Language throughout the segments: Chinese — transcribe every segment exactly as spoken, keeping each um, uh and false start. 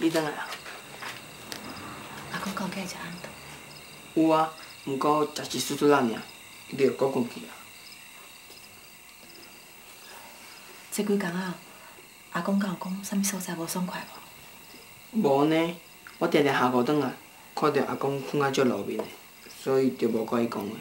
你转来啊？ 阿公讲起食安怎？ 有啊，毋过食一输输仔尔，伊就搁困去啊。 这几工啊，阿公敢有讲啥物所在无爽快无？ 无呢，我定定下午转来，看到阿公困啊足落面的，所以就无甲伊讲话。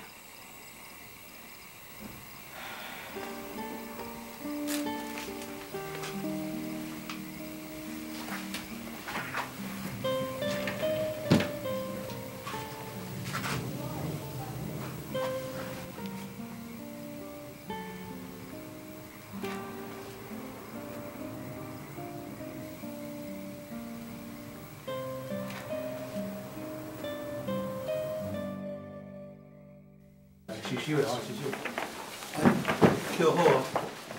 收收的哦，收收。哎，扣好哦。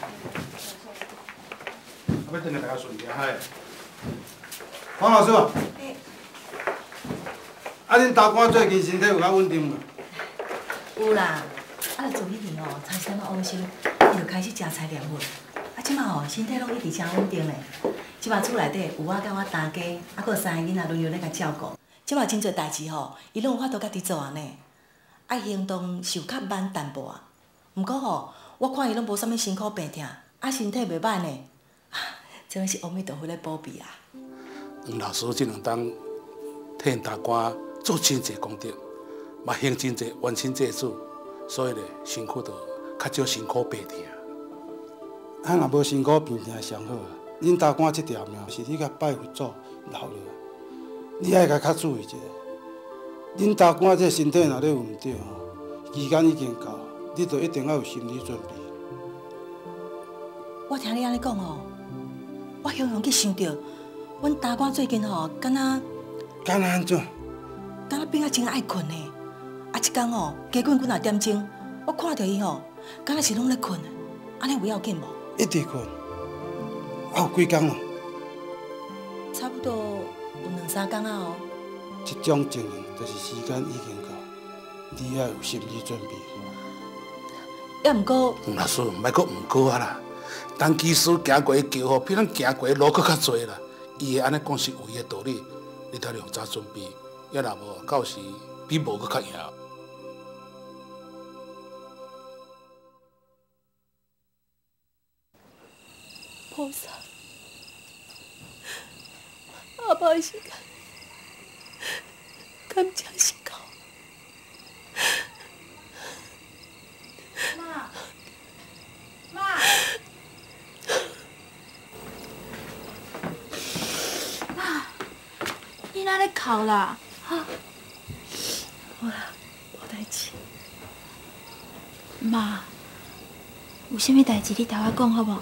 啊，要转来大家顺便嗨。黄老师啊。哎。啊，恁大官最近身体有较稳定无？ 有啦，啊，就做迄年哦，差时仔乌烧，伊就开始食菜念佛。啊，即马哦，身体拢一直真稳定嘞。即马厝内底有我甲我大家，啊，搁有三个囡仔轮流咧甲照顾。即马真侪代志吼，伊拢有法度家己做安尼。 啊，行动是有较慢淡薄啊，毋过吼，我看伊拢无啥物辛苦病痛，啊，身体袂歹呢。这位是阿弥陀佛咧保庇啊。 黄老师这两冬替大官做真侪功德，嘛行真侪冤亲债主，所以咧辛苦着较少辛苦病痛。 啊，若无辛苦病痛上好啊。恁大官这条命是你甲拜佛祖留落，你爱甲较注意一下。 恁大官这身体若咧有毋对吼，期间已经到，你着一定要有心理准备。 我听你安尼讲吼，我雄雄去想到，阮大官最近吼，敢若敢若安怎？ 敢若变啊真爱困呢。啊，一工吼，加困困啊点钟，我看到伊吼，敢若是拢咧困，安尼有要紧无？ 一直困，啊有几工咯？ 差不多有两三工啊哦。 这种情形，就是时间已经到，你要有心理准备。 也毋过， 黄老师，莫阁毋过啊啦！当技师行过桥吼，比咱行过路搁较侪啦。伊会安尼讲是有伊的道理，你得用早准备，要若无到时比无搁较赢。 菩萨，阿爸的时间。 感谢神高。 妈，妈，妈，你哪咧哭啦？哈？ 我无代志。 妈，有啥物代志你甲我讲好无？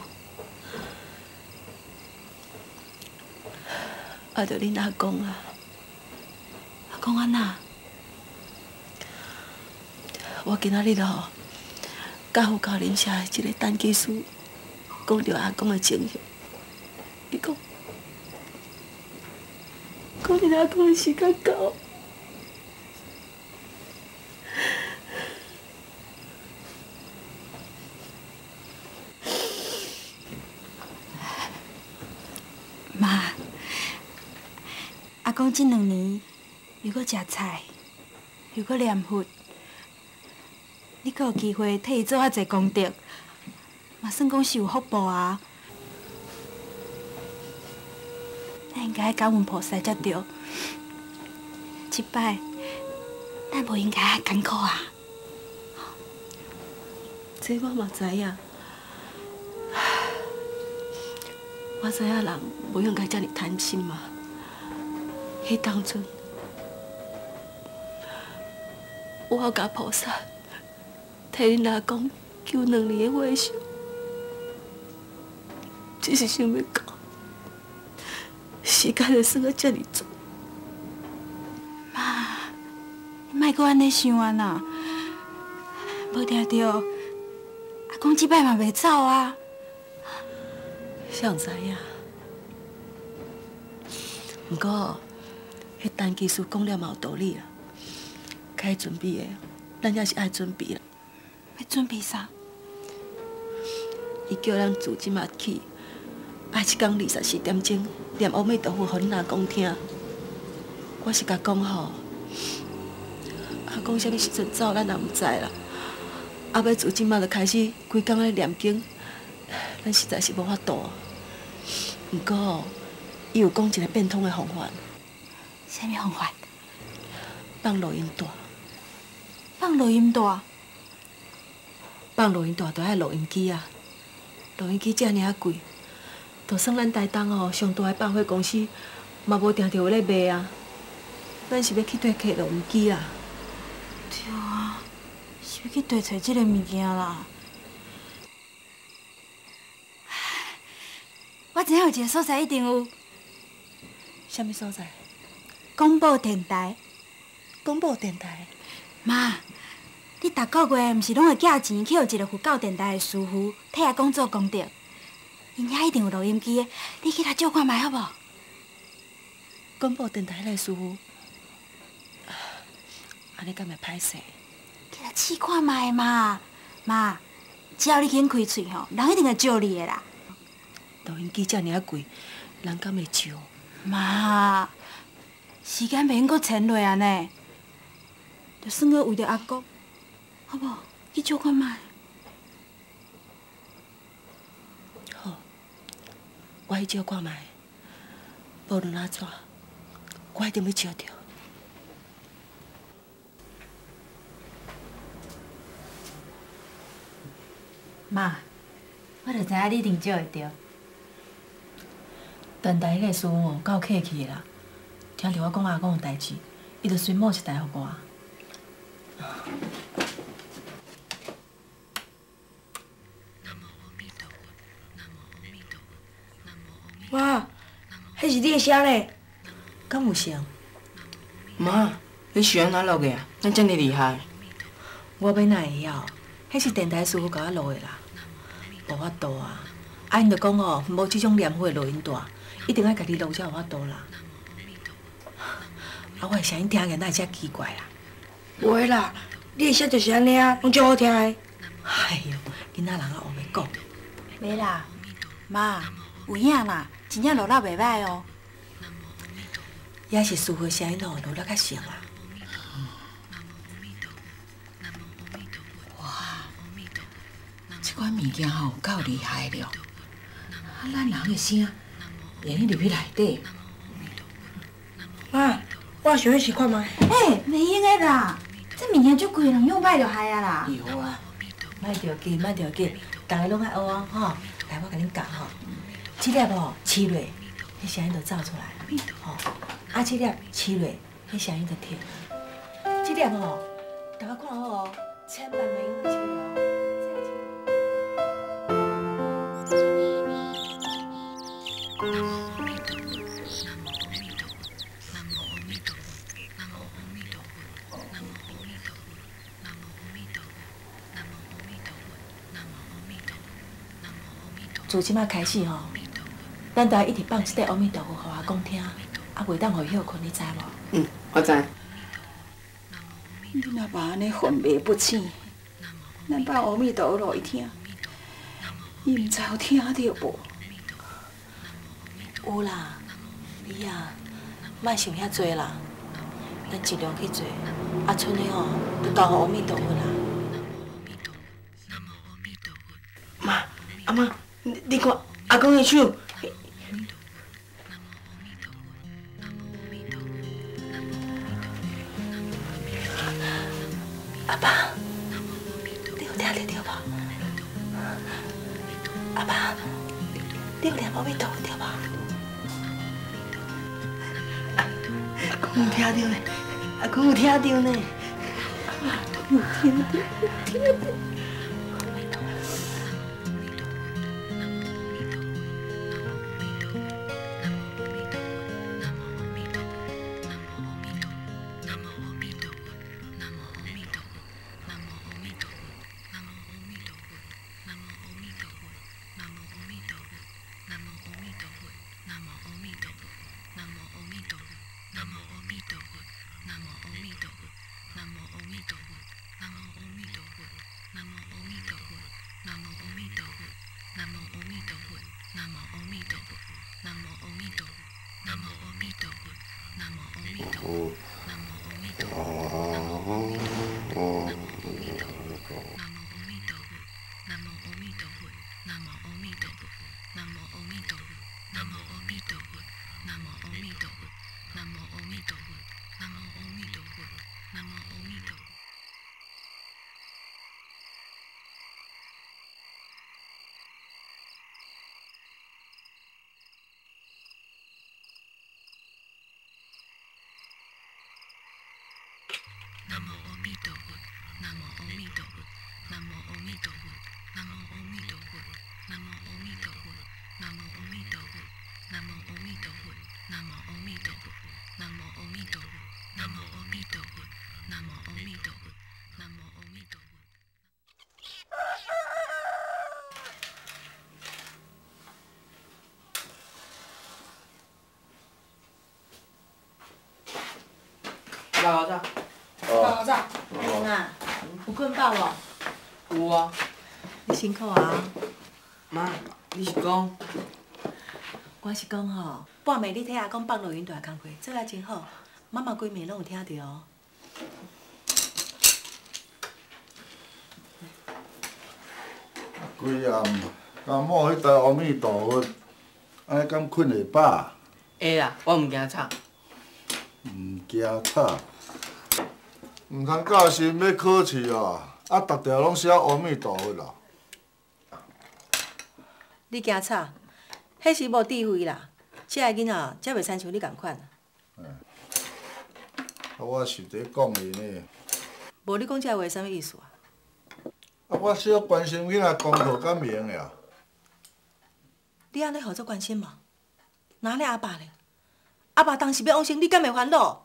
啊，着恁阿公啊。 讲安那？ 我今仔日吼，甲副教林社的一个陈技师讲着阿公的情形，伊讲，讲恁阿公的时间到。 妈，阿公这两年。 又搁食菜，又搁念佛，你搁有机会替伊做遐济功德，嘛算讲是有福报啊！咱应该感恩菩萨才对。即摆，咱无应该遐艰苦啊！ 这我嘛知影，我知影人无应该遮尔贪心嘛。迄当阵。 我甲菩萨替恁阿公求两年的回寿，只是想要到时间就算到遮尔早。 妈，你莫阁安尼想啊呐！无听到阿公即摆嘛袂走啊。 谁知影？不过，迄陈技师讲了嘛有道理啦。 该准备的，咱也是爱准备啦。 要准备啥？ 伊叫咱自即马起， 啊，即天二十四点钟念阿弥陀佛，互恁阿公听。我是甲讲吼，阿公啥物时阵走，咱也毋知啦。啊，要自即马就开始规工咧念经，咱实在是无法度。毋过吼，伊有讲一个变通的方法。 啥物方法？ 放录音带。 放录音带？ 放录音带就爱录音机啊！录音机遮尔啊贵，就算咱台东吼上大的百货公司，嘛无定着有咧卖啊。咱是要去对客录音机啊。 对啊，是要去对找即个物件啦。我知影有一个所在一定有。 啥物所在？ 广播电台。 广播电台。 妈，你逐个月毋是拢会寄钱去互一个佛教电台的师傅替阿公做功德？因遐一定有录音机的，你去遐借看卖好无？ 广播电台的师傅，安尼敢会歹势？ 去遐试看卖嘛，妈，只要你肯开喙吼，人一定会借你的啦。 录音机遮尔啊贵，人敢会借？ 妈，时间袂用阁前落安尼，就算阁为着阿公，好无？去借看卖。 好，我去借看卖。无论安怎，我一定要借着。 妈，我就知影你一定借会着。 电台迄个师傅哦，够客气的啦。听着我讲阿公的代志，伊就随某一台互我。 妈，迄是你的声嘞？ 敢有像？ 妈，你是安怎录的啊？咱遮尔厉害。 我要哪会晓？迄是电台师傅甲我录的啦。无法度啊！啊，因就讲吼，无即种念佛的录音带，一定要家己录才有法度啦。啊，我的声音听起来哪会遮奇怪啦？ 无的啦，你的声就是安尼啊，拢足好听的。 哎哟，囡仔人啊，学袂讲。 袂啦，妈，有影啦，真正录了袂歹哦。 也是师傅的声音吼，录了较像啦。 这款物件吼够厉害了，啊，咱人的声会用入去内底。 妈，我想要试看卖。 哎，袂用的啦，这物件足贵，人用歹就害啊啦。 有啊， 莫着急，莫着急，大家拢爱学啊，吼！来，我甲恁教吼，这粒吼试落，迄声音就走出来，吼。啊，这粒试落，迄声音就停。这粒吼，大家看好哦，千万袂用试哦。自即马开始吼，咱就要一直放一块阿弥陀佛，互阿公听，啊，袂当互伊休困，你知无？ 嗯，我知。 你若把安尼混袂不清，咱把阿弥陀佛落伊听，伊毋知有听着无？ 有啦，你啊，莫想遐多啦，咱尽量去做，啊，剩的吼，就交互阿弥陀佛啦。 妈，阿妈。你你看阿公的手， 阿爸，你有听得到无？阿爸，你有念阿弥陀佛对无？ 阿公有听到呢，阿公有听到呢，有听到，有听到。 南无阿弥陀佛，南无阿弥陀佛，南无阿弥陀佛， 南无阿弥陀佛，南无阿弥陀佛，南无阿弥陀佛，南无阿弥陀佛，南无阿弥陀佛，南无阿弥陀佛，南无阿弥陀佛，南无阿弥陀佛，南无阿弥陀佛，南无阿弥陀佛，南无阿弥陀佛，南无阿弥陀佛，南无阿弥陀佛，南无阿弥陀佛，南无阿弥陀佛，南无阿弥陀佛。南无阿弥陀佛，南无阿弥陀佛，南无阿弥陀佛，南无阿弥陀佛，南无阿弥陀佛，南无阿弥陀佛，南无阿弥陀佛，南无阿弥陀佛，南无阿弥陀佛，南无阿弥陀佛，南无阿弥陀佛，南无阿弥陀佛。 老子。 老子，阿玲啊，有困饱无？ 有啊。 你辛苦啊。 妈，你是讲？ 我是讲吼，半暝你替阿公放录音带工课，做啊真好，妈妈规暝拢有听着哦。 规暗，敢摸迄台阿弥陀佛，安尼敢困会饱？ 会啦，我毋惊吵。 毋惊吵。毋通教心要考试哦，啊，逐条拢写阿弥陀佛啦。 你惊吵？迄是无智慧啦！这个囡仔才袂亲像你共款。 啊，我是伫讲伊呢。 无你讲这话啥物意思啊？ 啊，我小关心囡仔功课敢明呀？ 你安尼何足关心嘛？哪咧阿爸咧？阿爸当时要往生，你敢会烦恼？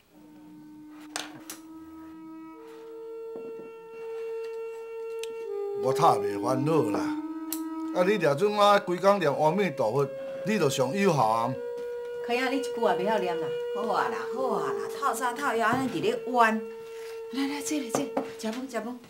我太袂烦恼啦！啊，你掠准我规工念阿弥陀佛，你就上有效啊！ 可影你一句也袂晓念啦。好啊啦，好啊啦，透早透夜安尼伫咧冤。来来，坐咧坐，食饭食饭。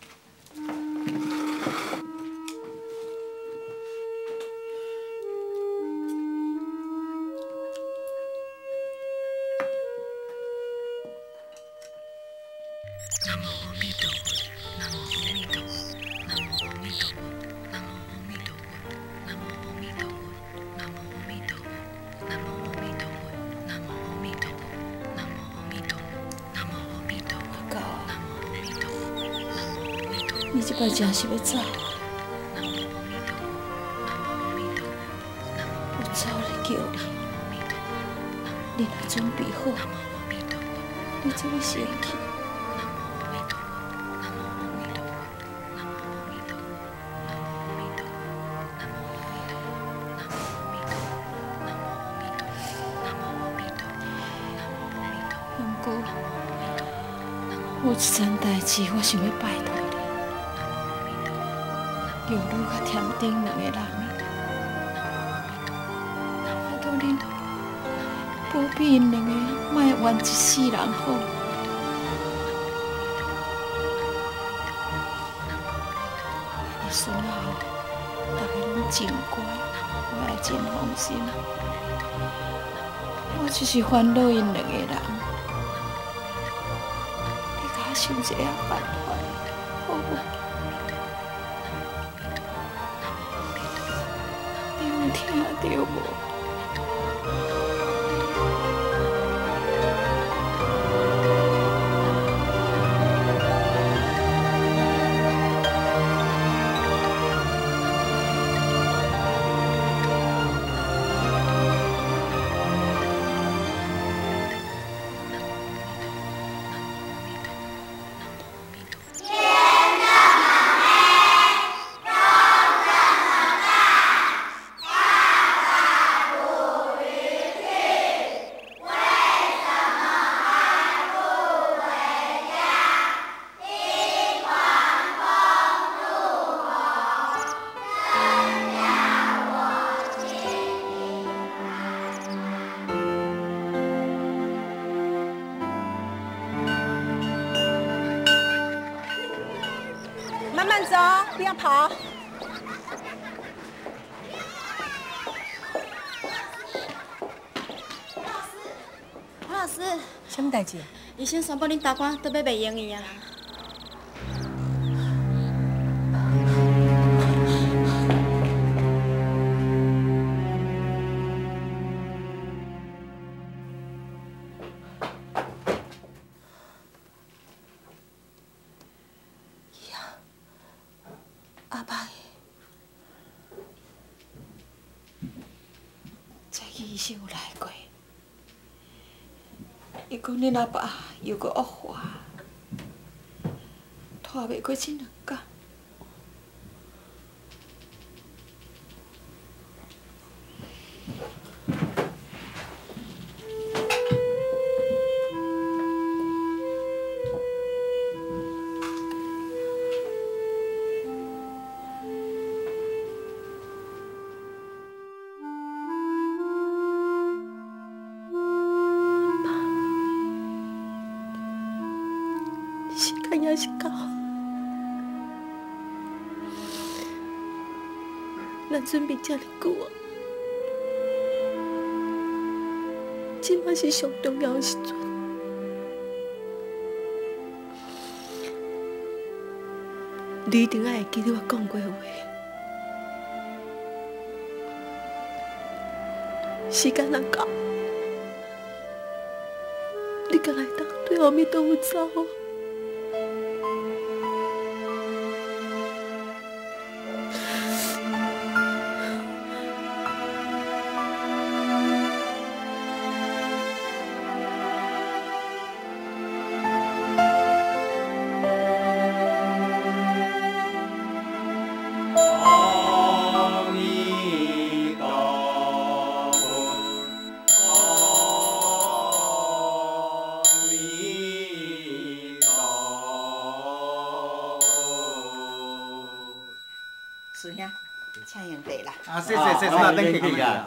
南无阿弥陀佛，南无阿弥陀佛，南无阿弥陀佛，南无阿弥陀佛，南无阿弥陀佛，南无阿弥陀佛，南无阿弥陀佛，南无阿弥陀佛，南无阿弥陀佛，南无阿弥陀佛， 哥， 南无阿弥陀佛，南无阿弥陀佛， 你这摆真是要走？ 南无阿弥陀佛，南无阿弥陀佛，南无我走来叫你， 阿弥陀佛， 你若准备好， 南无阿弥陀佛， 你就要先去。有一件代志，我想要拜托你，玉女甲添丁两个人，拜托恁保庇因两个，莫冤一世人好。你孙后，大家拢真乖，我也真放心。我就是烦恼因两个人。想一个办法，好无？你有听到无？ 慢慢走，不要跑。 什么代志？ 医生宣布恁大官都要袂用伊啊！ 阿爸，早起医生有来过，伊讲恁阿爸又搁恶化，拖袂过这两天。时间也是到，咱准备这么久啊，即摆是上重要的时阵。你一定爱会记得我讲过的话，时间若到，你敢来当对阿弥陀佛走啊？ 师兄，请用茶啦。 啊，谢谢谢谢，那等客气啊。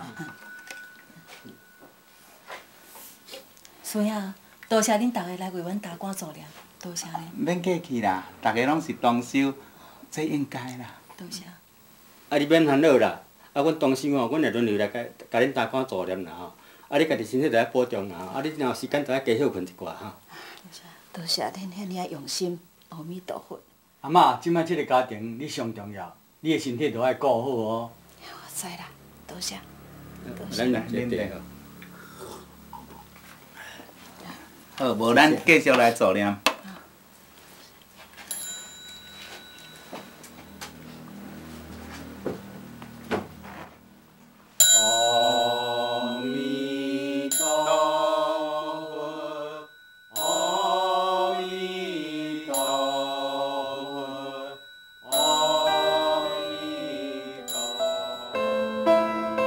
师兄，多谢恁大家来为阮大官助念，多谢恁。 免客气啦，大家拢是同修，这应该啦。 多谢。 啊，你免烦恼啦，啊，阮同修吼，阮会轮流来甲甲恁大官助念啦吼。啊，你家己身体着爱保重啦，啊，你若有时间着爱加休困一寡吼。 多谢恁遐尔用心，阿弥陀佛。 阿嬷，即摆即个家庭你上重要，你的身体着爱顾好哦。 我知啦，多谢。 咱来来来。 好，无咱继续来助念。 阿弥陀佛，阿弥陀佛，阿弥陀佛。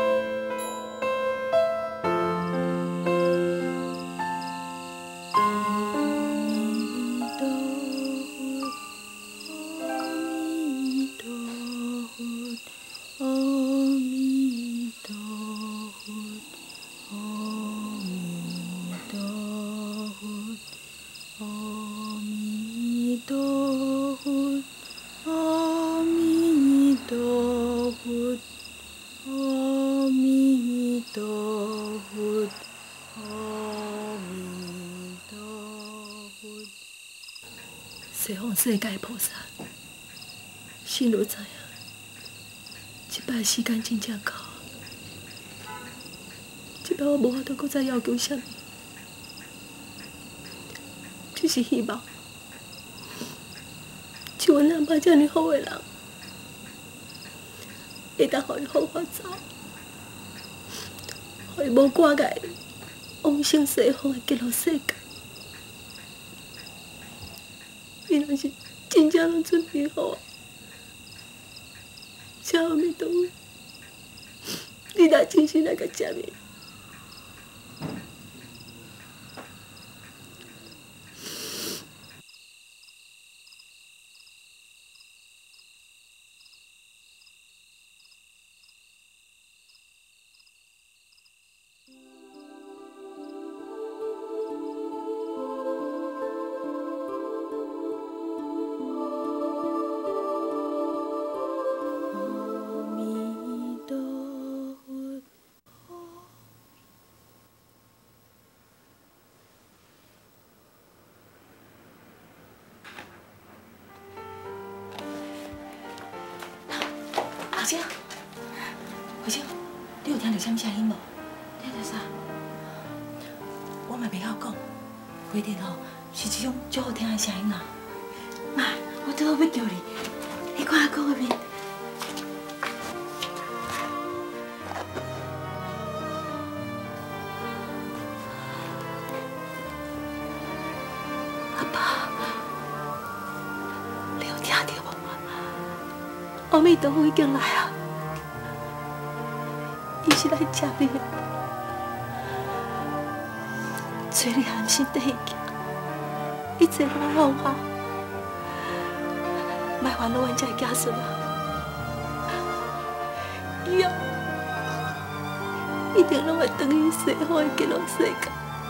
西方世界菩萨，心如知影，即摆时间真正到，即摆我无法度搁再要求啥物，只是希望，像阮阿爸遮尔好的人，会当互伊好法走，互伊无挂碍，往生西方的极乐世界。你若是真正拢准备好啊，谢阿弥陀佛，你若真心来甲接面。 姐，慧姐，你有听到什么声音无？ 听到啥？ 我嘛袂晓讲，规定吼是一种足好听的声音啊。 妈，我倒要叫你，你看阿公的面。阿爸，你有听到无？阿弥陀佛已经来啊！伊是来接你的。找你含身体去，一切拢好好，莫烦恼阮这个子孙啊！以后一定拢会回去西方的极乐世界。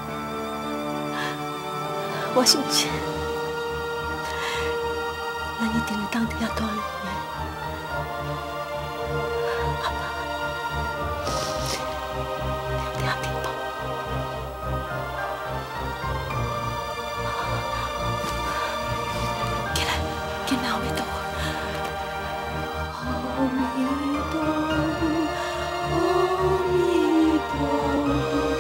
我相信，咱一定会当伫遐团圆的。阿爸，你有听到无？见阿弥陀佛，阿弥陀佛，阿弥陀佛。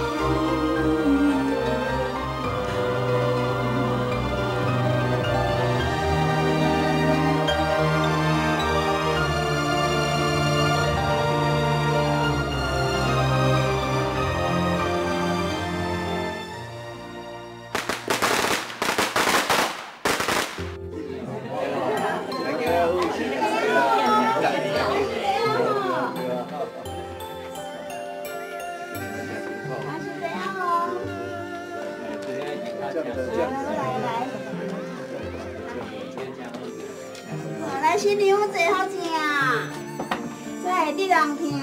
来，新娘坐好正，才会得人听。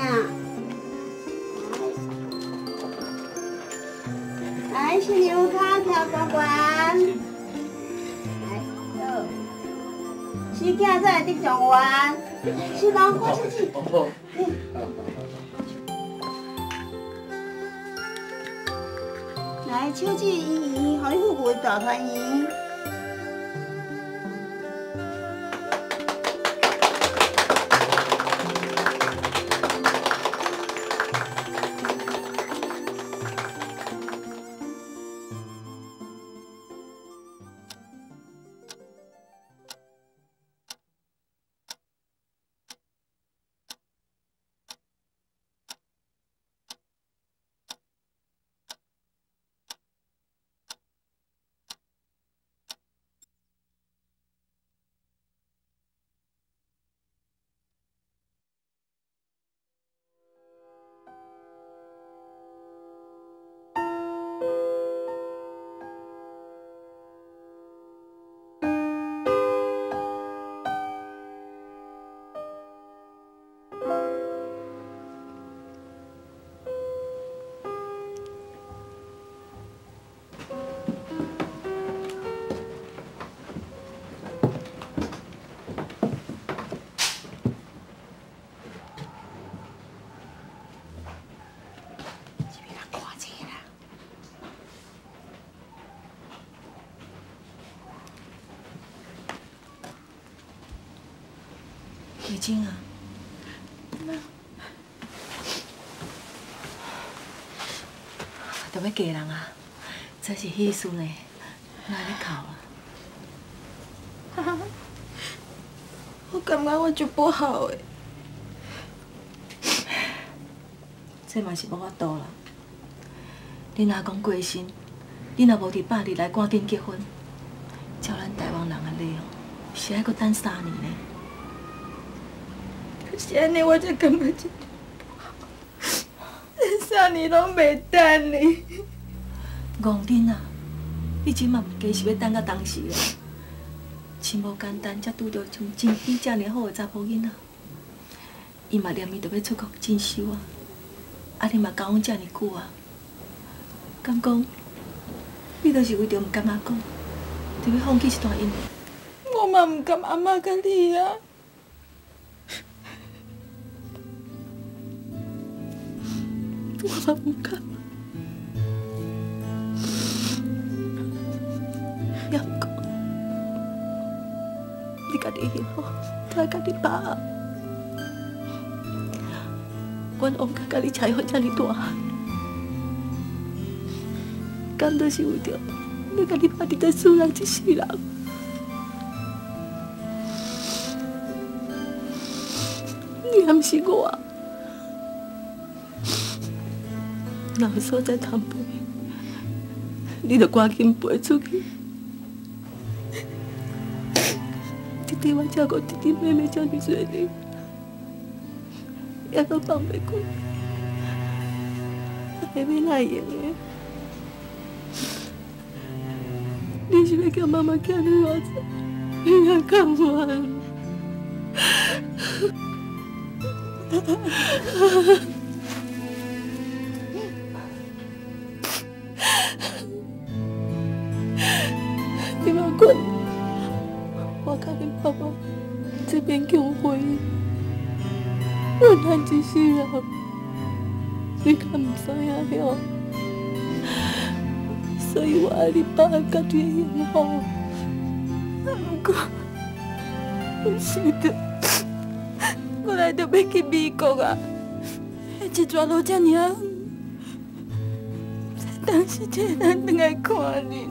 来，新娘脚跳高悬，来，好，死囝才会得状元。新郎过出去。来，手指依依，互你富贵大团圆。 慧晶啊，都要嫁人啊，这是喜事呢，哪会哭啊？ 我感觉我就不好诶。 这嘛是无法度啦。恁阿公过身，恁若无伫百日内赶紧结婚，照咱台湾人安尼哦，是爱阁等三年呢。 可是安尼我才感觉真不好，这三年拢袂等你。 戆恁啊！你即嘛毋加是要等到当时啊？真无简单，才拄着像真比遮尔好的查甫囡仔。伊嘛念伊着要出国进修啊，啊你嘛交往遮尔久啊，敢讲你着是为着毋甘阿公，着要放弃一段姻缘？ 我嘛毋甘阿妈甲你啊。我嘛毋甘。也毋过，你家己幸福，才家己把握。 阮王家甲你采好遮尔大汉，敢都是为着要甲你拍伫在厝人一世人。你还毋是我，若有所在通飞，你着赶紧飞出去。弟弟，我照顾弟弟妹妹遮尔多年，也都放袂开，下要哪会用的？你是要叫妈妈寄你偌济？你也讲完。你莫管，我甲恁爸爸这边强回忆，我咱一世人，你敢唔知影哟？所以我爱你爸甲你的幸福。不过，有时阵。我来着要去美国啊！迄一段路遮尔远，当时一个人转来看恁，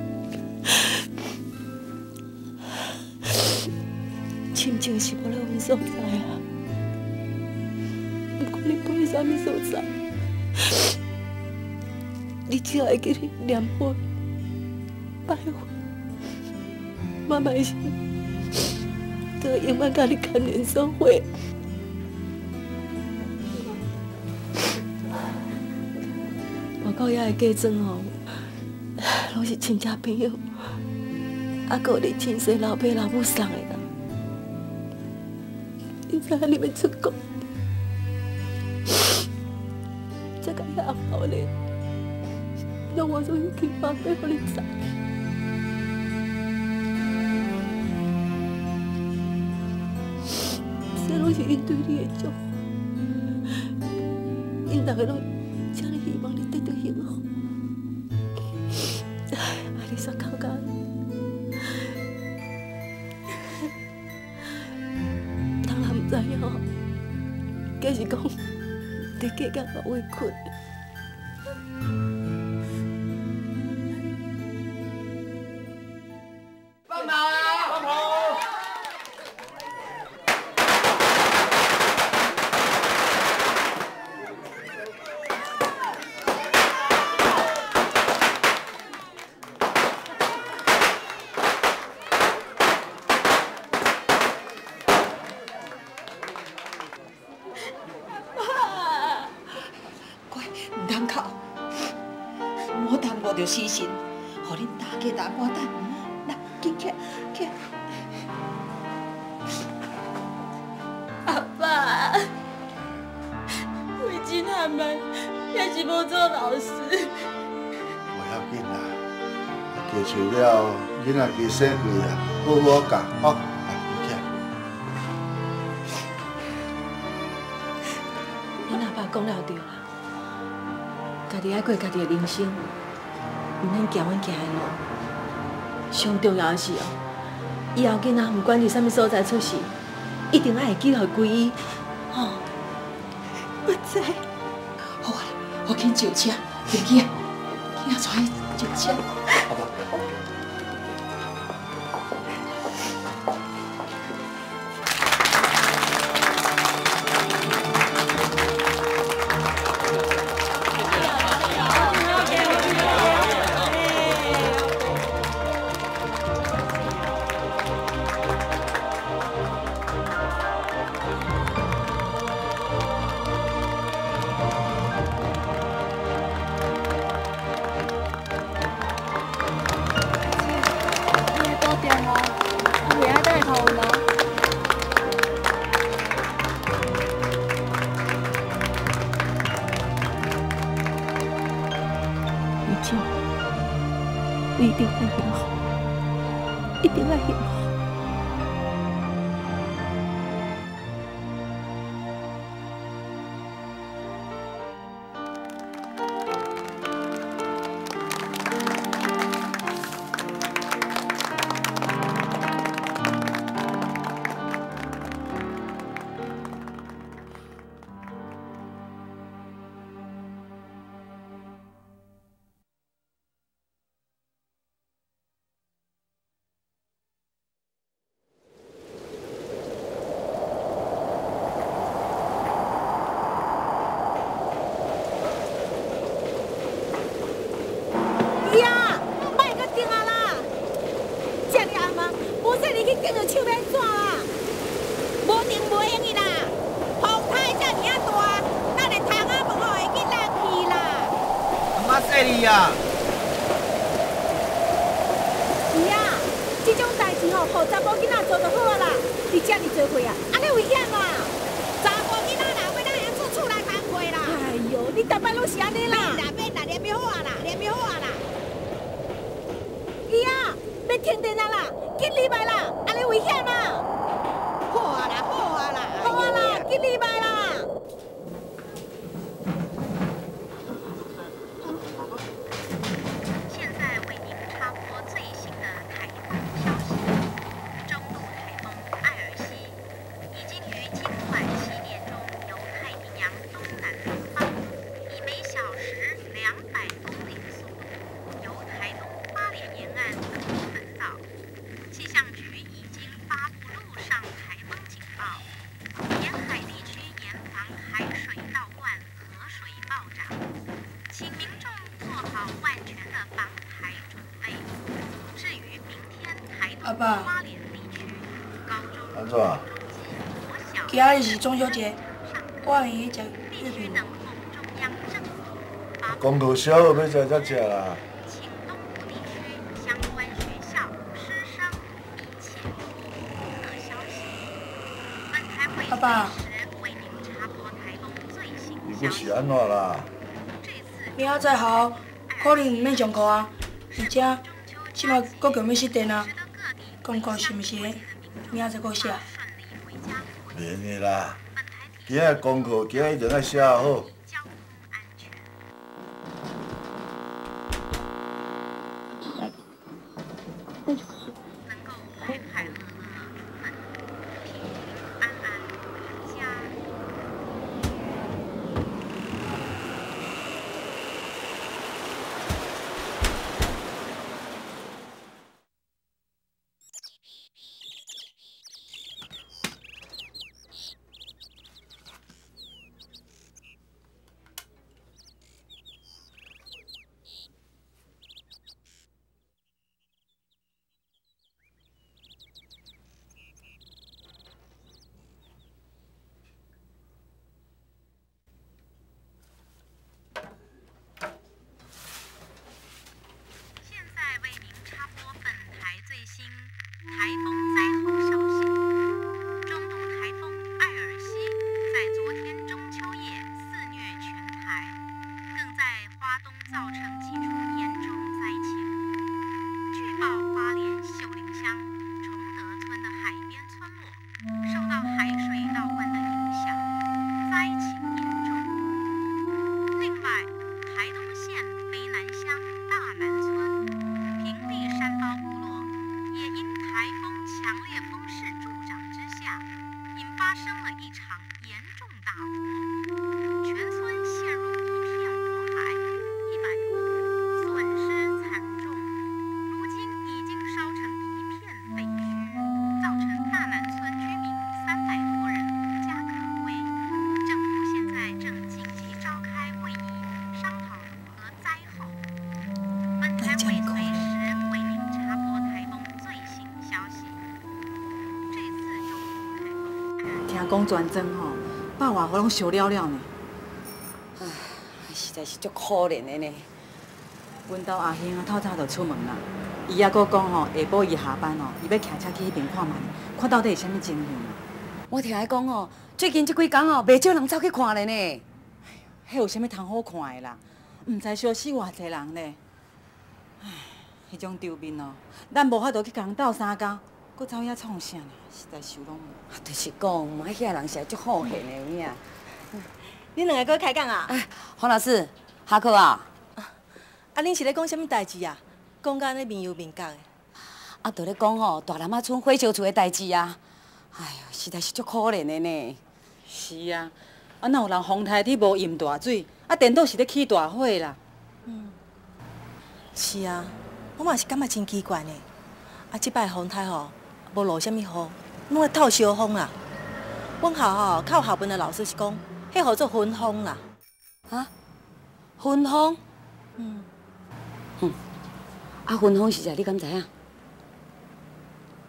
亲像是无咧阮所在啊。不管你飞去啥物所在，你只要会记得念我、拜我、妈妈是。都永远甲你牵连所会。我到遐的家庄哦，拢是亲戚朋友，啊，还有你亲生老爸老母送的啦。你知影你要出国，才甲遐红包咧，让我做去去报备，互你知。这拢是因对你的祝福，因大家拢只咧希望你得到幸福。哎，啊，你煞口干，当然唔知影吼，计是讲伫计较我委屈。 放马啊！放马！ 着死神，互恁大家大肝等，来，紧起起。 阿爸，为真汉慢，也是无做老师。 袂要紧啦，加除了囡仔加洗过啊，好好教吼，来，紧起。 恁阿爸讲了对啦，家己爱过家己的人生。 唔免行阮行的路，上重要的是哦，以后囡仔唔管伫啥物所在出事，一定爱会记得归伊，吼。我知。 好啊，我紧招车，飞机啊，紧啊，带伊招车。 好吧。 你一定会幸福，一定会幸福。 去顶着手要怎啦？无定无用的啦，风台遮尔啊大，咱连窗仔门哦会去落去啦。 阿妈说你啊！ 是啊，这种代志吼，互查某囡仔做就好啦。你遮尔做伙啊，安尼危险啦！查某囡仔啦，要咱样出厝来工课啦。哎呦，你逐摆拢是安尼啦。免啦免啦，念要好啊啦，念要好啊啦。伊啊，要停电啊啦，紧离开啦，安尼危险啦。好啊啦，好啊啦，好啊啦，紧离开啦。 现在为您插播最新的台风消息：中度台风艾尔西已经于今晚七点钟由太平洋东南东方，以每小时两百公里的速度由台东花莲沿岸登陆本岛。气象局已经发布陆上台风警报，沿海地区严防海水倒灌、河水暴涨，请民众做好万全的防台准备。至于明天台东花莲地区、高中、 安怎啊？ 今日是中秋节，我愿意食月饼。 功课写好要食才食啦。 相关学校师生密切注意消息。本台会随时为您插播台风最新你不是安怎啦？ 明仔载好，可能唔免上课啊，而且即摆搁强要熄电啊，功课是毋是明仔载搁写？ 免的啦，今仔功课今仔一定要写好。 台风灾后消息：中度台风艾尔西在昨天中秋夜肆虐全台，更在花东造成几处严重灾情。据报，花莲秀林乡崇德村的海边村落受到海水倒灌的影响，灾情严重。另外，台东县卑南乡大南村、平地山包部落也因台风强烈风势助长之下，引发生了一场严重大火，全村陷入一片火海，一百多户损失惨重，如今已经烧成一片废墟，造成大南村居民三百多人无家可归。政府现在正紧急召开会议，商讨如何灾后。本台会随时为您插播台风最新消息。这次中度台风。 听讲全庄吼，百外户拢烧了了呢。唉，实在是足可怜的呢。阮兜阿兄啊，透早就出门啦。伊还阁讲吼，下晡伊下班哦，伊要骑车去迄边看卖，看到底是啥物情形啊？我听伊讲哦，最近即几工哦，袂少人走去看咧呢。哎呀，迄有啥物通好看的啦？毋知烧死偌济人呢。唉，迄种场面哦，咱无法度去共斗相共，搁走遐创啥呢？实在是拢。就是讲，买遐人实在足好闲的有影。 恁两个搁开讲啊？ 哎，黄老师，下课啊？ 啊，恁是咧讲啥物代志啊？讲甲安尼面油面角的。 啊，就咧讲吼，大南仔村火烧厝的代志啊。哎呀，实在是足可怜的呢。是啊，啊哪有人风台底无淹大水，啊颠倒是咧起大火啦。 嗯，是啊，我嘛是感觉真奇怪呢。啊，即摆风台吼，无落啥物雨，拢咧透烧风啦。阮校吼靠校本的老师是讲，迄号做分风啦。 啊？分风？ 嗯。 嗯。啊，分风是啥？你敢知影？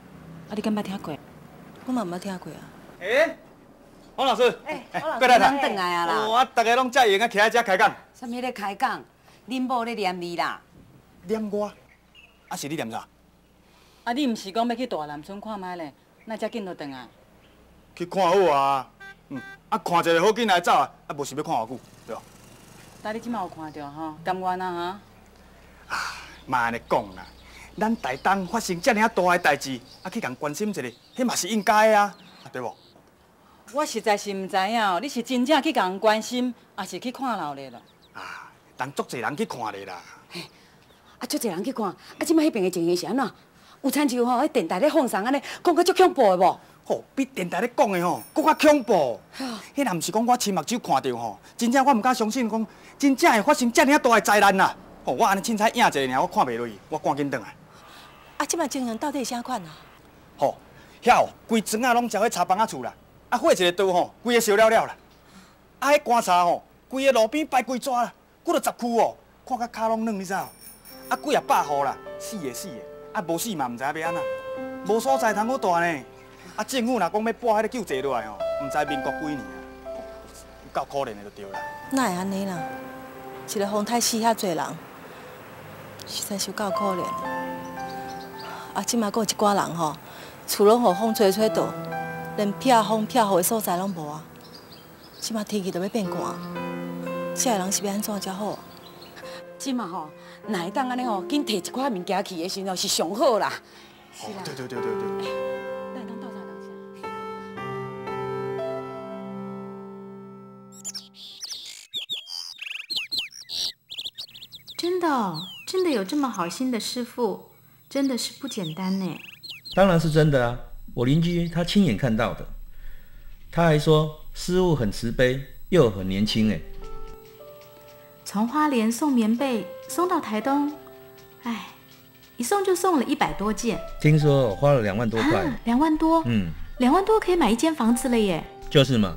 啊，你敢捌听过？ 我嘛毋捌听过啊。 诶，黄老师， 哎， 过来啦！ 人转来啊啦！ 哦，啊，大家拢遮闲啊，徛喺遮开讲。 啥物咧开讲？恁某咧念你啦。 念我？啊，是你念啥？ 啊，你毋是讲要去大南村看卖咧？那遮紧就转来？ 去看好啊，嗯，啊，看一个好紧来走啊，啊，无想要看偌久，对吧？ 但你即马有看到吼，甘愿啊哈？啊，嘛安尼讲啦，咱台东发生遮尔啊大个代志，啊，去共关心一下，迄嘛是应该啊，对无？ 我实在是毋知影哦，你是真正去共关心，还是去看闹热啦？ 啊，人足侪人去看咧啦。 嘿，啊，足侪人去看，啊，即摆迄边的情形是安怎？有亲像吼，迄电台咧放送安尼，讲个足恐怖的无？ 吼，比电台咧讲的吼，搁较恐怖。迄若毋是讲我亲目睭看到吼，真正我毋敢相信讲，真正会发生遮尔啊大个灾难啦。吼，我安尼凊彩影一下尔，我看袂落去，我赶紧转来。 啊，即摆情形到底是啥款啊？ 吼，遐哦，规庄仔拢招迄茶房仔厝啦，啊，火一个刀吼，规个烧了了啦。啊，迄棺材吼，规个路边摆规纸啦，骨都十躯哦，看甲骹拢软，你知无？啊，几啊百户啦，死的死的，啊无死嘛毋知要安怎，无所在通好住呢。啊，政府若讲要拨迄个救济落来吼，毋知民国几年啊，有够可怜的就对啦。 哪会安尼啦？一个风台死遐侪人，实在是有够可怜的。啊，即马阁有一寡人吼，厝拢互风吹吹倒，连避风避雨的所在拢无啊。即马天气都要变寒，遮个人是要安怎才好？ 即马吼，哪会当安尼吼，紧摕一寡物件去的时候是上好啦。 是啦。对对对对对。 真的哦，真的有这么好心的师傅，真的是不简单呢。 当然是真的啊，我邻居他亲眼看到的。他还说师傅很慈悲，又很年轻哎。 从花莲送棉被送到台东，哎，一送就送了一百多件。 听说花了两万多块。 两万多？嗯，两万多可以买一间房子了耶。 就是嘛。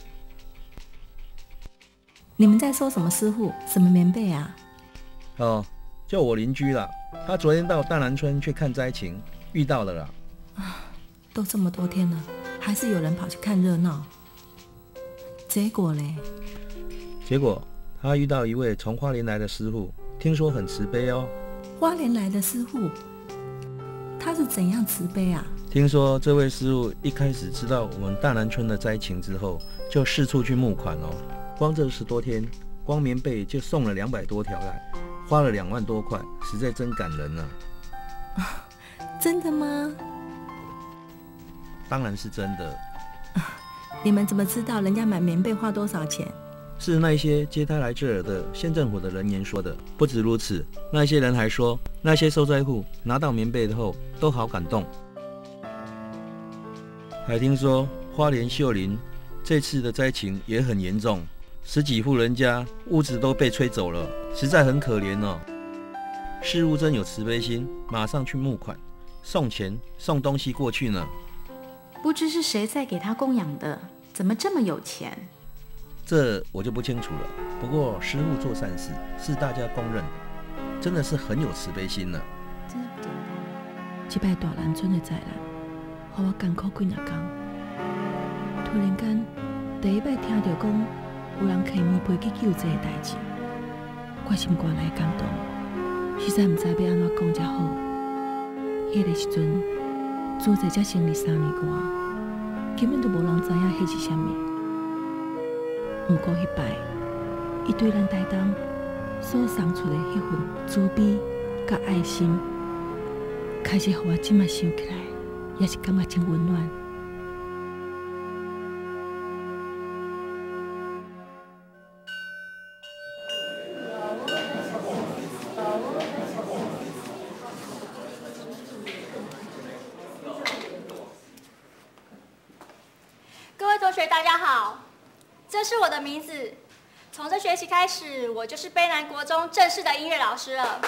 你们在说什么师傅？什么棉被啊？ 哦，就我邻居啦，他昨天到大南村去看灾情，遇到了啦。 啊，都这么多天了，还是有人跑去看热闹。结果嘞？ 结果他遇到一位从花莲来的师傅，听说很慈悲哦。 花莲来的师傅，他是怎样慈悲啊？ 听说这位师傅一开始知道我们大南村的灾情之后，就四处去募款哦。光这十多天，光棉被就送了两百多条来。花了两万多块，实在真感人啊！ 啊，真的吗？ 当然是真的。 啊，你们怎么知道人家买棉被花多少钱？ 是那些接他来这儿的县政府的人员说的。不止如此，那些人还说，那些受灾户拿到棉被后都好感动。还听说花莲秀林这次的灾情也很严重。十几户人家屋子都被吹走了，实在很可怜哦。师傅真有慈悲心，马上去募款，送钱送东西过去呢。 不知是谁在给他供养的，怎么这么有钱？ 这我就不清楚了。不过师傅做善事是大家公认的，真的是很有慈悲心呢。 真是不简单。这摆大南村的灾难，让我艰苦几啊天。突然间，第一摆听到讲。有人摕棉被去救济的代志，我心肝来感动，实在毋知要安怎讲才好。迄个时阵，做者才成立三年外，根本都无人知影迄是啥物。毋过迄摆，伊对咱台东所送出的迄份慈悲甲爱心，开始互我即摆想起来，也是感觉真温暖。 同学大家好，这是我的名字。从这学期开始，我就是卑南国中正式的音乐老师了。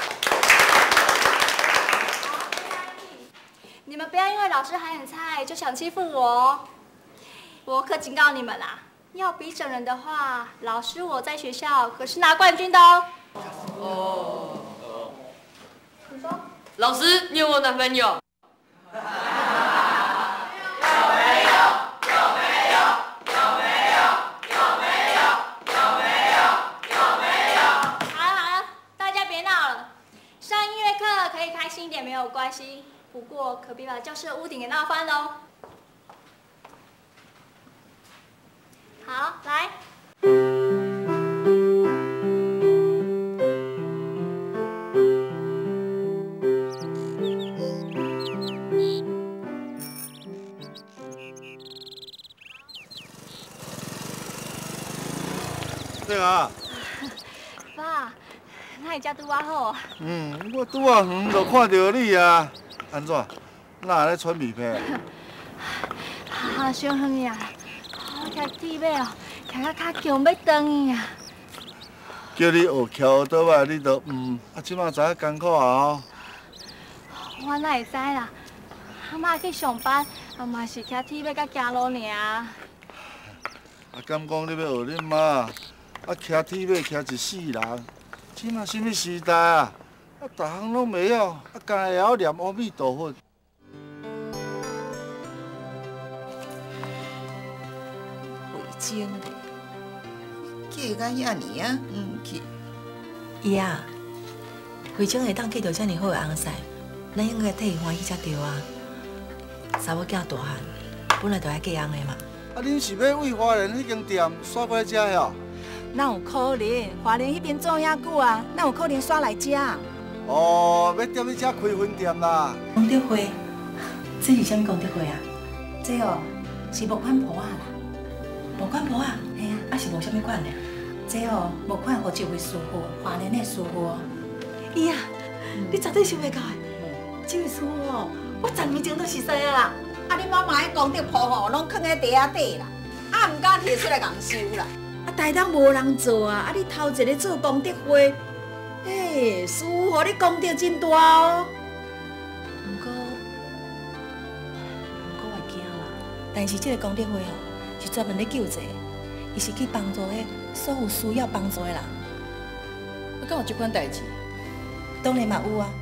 你们不要因为老师还很菜就想欺负我哦。我可警告你们啦，要比整人的话，老师我在学校可是拿冠军的哦。 哦。 你说？ 老师，你有没有男朋友？ 也没有关系，不过可别把教室的屋顶给闹翻喽。好，来。 对啊。 爸，那你家拄啊好？ 嗯，我拄啊远就看到你啊。安怎？哪咧喘鼻涕？ 啊，伤远呀！我骑铁马哦，骑到脚强要断去啊！ 叫你学桥倒摆，你都唔，啊，即马知影艰苦啊哦。 我哪会知啦？阿妈去上班，啊嘛是骑铁马甲行路尔。 啊，敢讲你要学恁妈，啊，骑铁马骑一世人，即马什么时代啊？啊，逐项拢袂晓，啊，干会晓念阿弥陀佛。 慧晶咧，嫁甲遐尼啊，唔去。姨啊，慧晶会当嫁到遮尔好的翁婿，咱应该替伊欢喜才对啊。查某囝大汉，本来就爱嫁翁的嘛。 啊，恁是要为花莲迄间店刷过来遮呀？ 哪有可能？花莲迄边做遐久啊，哪有可能刷来遮？ 哦，要踮咧遮开分店啦。 功德会，这是啥物功德会啊？ 这哦，是募款簿啊啦。 募款簿啊？ 嘿啊， 啊是募啥物款呢？ 这哦，募款互一位师傅，华人的师傅。 姨啊，你绝对想袂到的，这位师傅哦，我十年前都识识啊啦。 啊，你妈妈迄功德簿吼，拢囥喺地下底啦，啊，唔敢摕出来共收啦。啊，台东无人做啊，啊，你头一个做功德花，嘿，师傅互你功德真大哦。 不过，不过我惊啦，但是这个功德花吼，是专门咧救济，伊是去帮助迄所有需要帮助的人。 啊，敢有这款代志？ 当然嘛有啊。